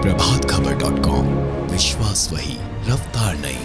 प्रभातखबर.com, विश्वास वही, रफ्तार नहीं।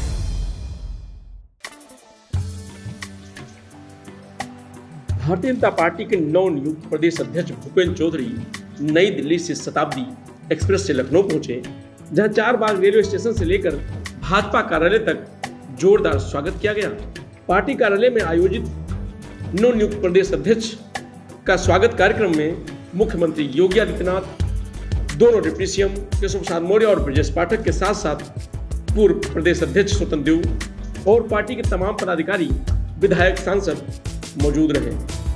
भारतीय जनता पार्टी के नवनियुक्त प्रदेश अध्यक्ष भूपेंद्र चौधरी नई दिल्ली से शताब्दी एक्सप्रेस से लखनऊ पहुंचे, जहां चारबाग रेलवे स्टेशन से लेकर भाजपा कार्यालय तक जोरदार स्वागत किया गया। पार्टी कार्यालय में आयोजित नवनियुक्त प्रदेश अध्यक्ष का स्वागत कार्यक्रम में मुख्यमंत्री योगी आदित्यनाथ, दोनों डिप्टी सीएम केशव प्रसाद मौर्य और ब्रजेश पाठक के साथ साथ पूर्व प्रदेश अध्यक्ष स्वतंत्र देव और पार्टी के तमाम पदाधिकारी, विधायक, सांसद मौजूद रहे।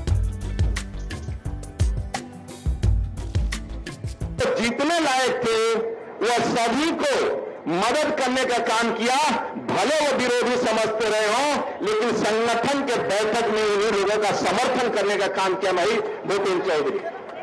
तो जीतने लायक थे वह सभी को मदद करने का काम किया। भले वो विरोधी समझते रहे हों, लेकिन संगठन के बैठक में उन्हीं लोगों का समर्थन करने का काम किया भाई भूपेंद्र चौधरी।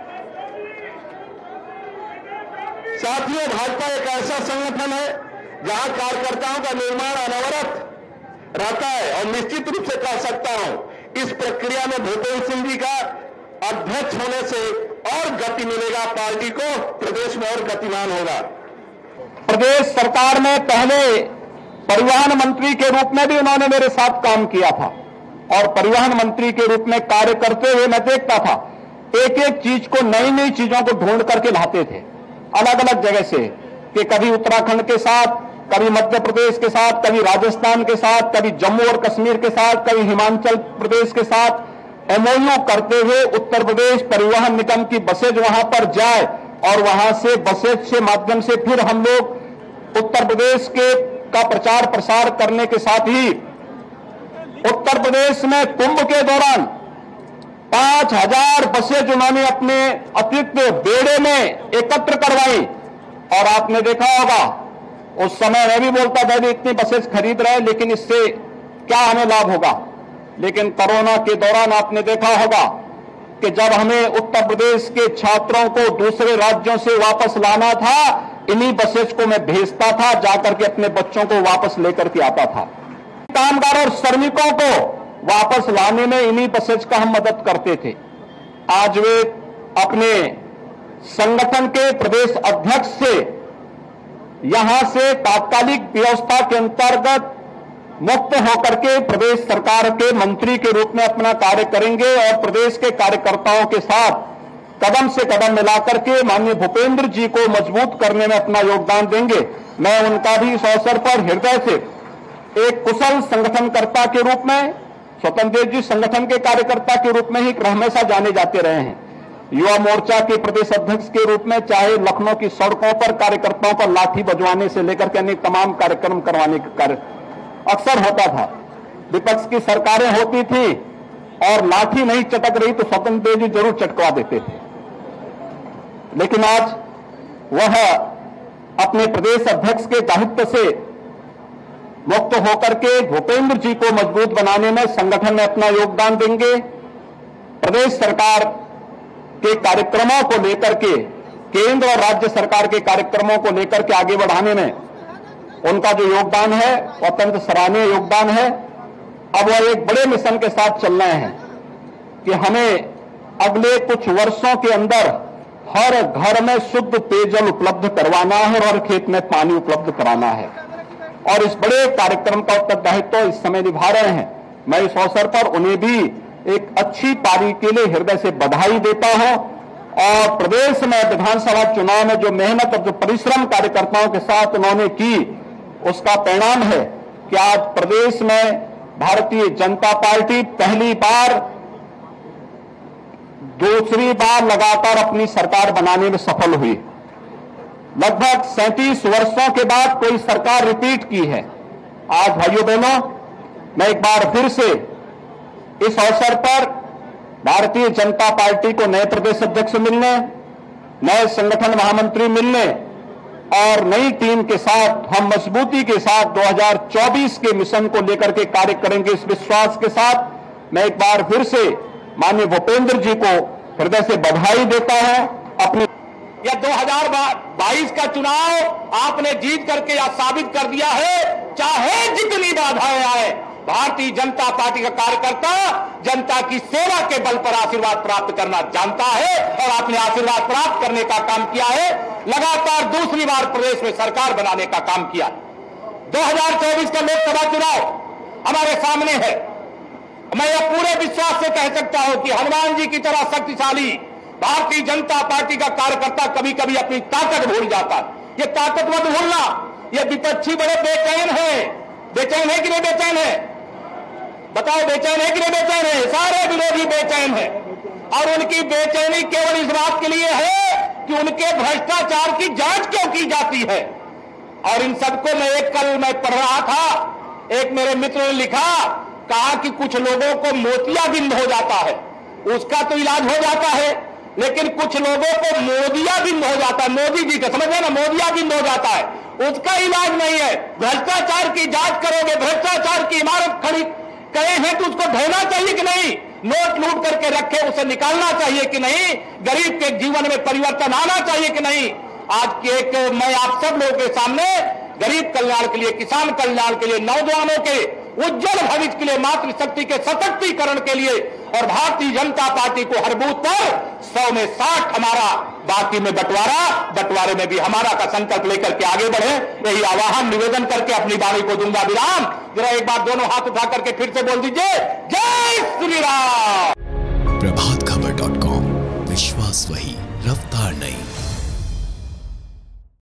साथियों, भाजपा एक ऐसा संगठन है जहां कार्यकर्ताओं का निर्माण अनवरत रहता है और निश्चित रूप से कह सकता हूं, इस प्रक्रिया में भूपेंद्र सिंह जी का अध्यक्ष होने से और गति मिलेगा, पार्टी को प्रदेश में और गतिमान होगा। प्रदेश सरकार में पहले परिवहन मंत्री के रूप में भी उन्होंने मेरे साथ काम किया था और परिवहन मंत्री के रूप में कार्य करते हुए मैं देखता था, एक एक चीज को, नई नई चीजों को ढूंढ करके लाते थे अलग अलग जगह से, कि कभी उत्तराखंड के साथ, कभी मध्य प्रदेश के साथ, कभी राजस्थान के साथ, कभी जम्मू और कश्मीर के साथ, कभी हिमाचल प्रदेश के साथ एमओयू करते हुए उत्तर प्रदेश परिवहन निगम की बसेज वहां पर जाए और वहां से बसेज के माध्यम से फिर हम लोग उत्तर प्रदेश के का प्रचार प्रसार करने के साथ ही उत्तर प्रदेश में कुंभ के दौरान 5000 बसेज उन्होंने अपने अतिरिक्त बेड़े में एकत्र करवाई। और आपने देखा होगा, उस समय मैं भी बोलता था कि इतनी बसेज खरीद रहे हैं, लेकिन इससे क्या हमें लाभ होगा। लेकिन कोरोना के दौरान आपने देखा होगा कि जब हमें उत्तर प्रदेश के छात्रों को दूसरे राज्यों से वापस लाना था, इन्हीं बसेज को मैं भेजता था, जाकर के अपने बच्चों को वापस लेकर के आता था। कामगार और श्रमिकों को वापस लाने में इन्हीं बसेज का हम मदद करते थे। आज वे अपने संगठन के प्रदेश अध्यक्ष से यहां से तात्कालिक व्यवस्था के अंतर्गत मुक्त होकर के प्रदेश सरकार के मंत्री के रूप में अपना कार्य करेंगे और प्रदेश के कार्यकर्ताओं के साथ कदम से कदम मिलाकर के माननीय भूपेंद्र जी को मजबूत करने में अपना योगदान देंगे। मैं उनका भी इस अवसर पर हृदय से एक कुशल संगठनकर्ता के रूप में, स्वतंत्र देव जी संगठन के कार्यकर्ता के रूप में ही हमेशा जाने जाते रहे हैं। युवा मोर्चा के प्रदेश अध्यक्ष के रूप में चाहे लखनऊ की सड़कों पर कार्यकर्ताओं पर लाठी बजवाने से लेकर के अनेक तमाम कार्यक्रम करवाने का कार्य अक्सर होता था। विपक्ष की सरकारें होती थी और लाठी नहीं चटक रही तो स्वतंत्र देव जी जरूर चटकवा देते थे। लेकिन आज वह अपने प्रदेश अध्यक्ष के दायित्व से मुक्त होकर के भूपेंद्र जी को मजबूत बनाने में संगठन में अपना योगदान देंगे। प्रदेश सरकार के कार्यक्रमों को लेकर के, केंद्र और राज्य सरकार के कार्यक्रमों को लेकर के आगे बढ़ाने में उनका जो योगदान है, अत्यंत सराहनीय योगदान है। अब वह एक बड़े मिशन के साथ चल रहे हैं कि हमें अगले कुछ वर्षों के अंदर हर घर में शुद्ध पेयजल उपलब्ध करवाना है और हर खेत में पानी उपलब्ध कराना है। और इस बड़े कार्यक्रम का उत्तरदायित्व इस समय निभा रहे हैं। मैं इस अवसर पर उन्हें भी एक अच्छी पारी के लिए हृदय से बधाई देता हूं और प्रदेश में विधानसभा चुनाव में जो मेहनत और जो परिश्रम कार्यकर्ताओं के साथ उन्होंने की, उसका परिणाम है कि आज प्रदेश में भारतीय जनता पार्टी पहली बार, दूसरी बार लगातार अपनी सरकार बनाने में सफल हुई। लगभग 37 वर्षों के बाद कोई सरकार रिपीट की है। आज भाइयों बहनों, मैं एक बार फिर से इस अवसर पर भारतीय जनता पार्टी को नए प्रदेश अध्यक्ष मिलने, नए संगठन महामंत्री मिलने और नई टीम के साथ हम मजबूती के साथ 2024 के मिशन को लेकर के कार्य करेंगे, इस विश्वास के साथ मैं एक बार फिर से माननीय भूपेंद्र जी को हृदय से बधाई देता हूं। अपनी या 2022 का चुनाव आपने जीत करके या साबित कर दिया है, चाहे जितनी बाधाएं आए, भारतीय जनता पार्टी का कार्यकर्ता जनता की सेवा के बल पर आशीर्वाद प्राप्त करना जानता है और आपने आशीर्वाद प्राप्त करने का काम किया है। लगातार दूसरी बार प्रदेश में सरकार बनाने का काम किया। 2024 का लोकसभा चुनाव हमारे सामने है। मैं यह पूरे विश्वास से कह सकता हूं कि हनुमान जी की तरह शक्तिशाली भारतीय जनता पार्टी का कार्यकर्ता कभी कभी अपनी ताकत भूल जाता है। ये ताकत मत भूलना। ये विपक्षी बड़े बेचैन है। बेचैन है कि नहीं बेचैन है? बताओ, बेचैन है कि नहीं बेचैन है? सारे विरोधी बेचैन है और उनकी बेचैनी केवल इस बात के लिए है कि उनके भ्रष्टाचार की जांच क्यों की जाती है। और इन सबको कल मैं पढ़ रहा था, एक मेरे मित्र ने लिखा, कहा कि कुछ लोगों को मोतियाबिंद हो जाता है, उसका तो इलाज हो जाता है, लेकिन कुछ लोगों को मोदियाबिंद हो जाता है। मोदी जी का समझ ना, मोदियाबिंद हो जाता है, उसका इलाज नहीं है। भ्रष्टाचार की जांच करोगे, भ्रष्टाचार की इमारत खड़ी करे हैं तो उसको ढोना चाहिए कि नहीं? नोट लूट करके रखे उसे निकालना चाहिए कि नहीं? गरीब के जीवन में परिवर्तन आना चाहिए कि नहीं? आज के मैं आप सब लोगों के सामने गरीब कल्याण के लिए, किसान कल्याण के लिए, नौजवानों के उज्जवल भविष्य के लिए, मातृशक्ति के सशक्तिकरण के लिए और भारतीय जनता पार्टी को हर बूथ पर 100 में 60 हमारा, बाकी में बंटवारे में भी हमारा का संकल्प लेकर के आगे बढ़े। यही आह्वान निवेदन करके अपनी वाणी को दूंगा विराम। जरा एक बार दोनों हाथ उठा करके फिर से बोल दीजिए, जय श्री राम। प्रभातखबर.com, विश्वास वही, रफ्तार नहीं।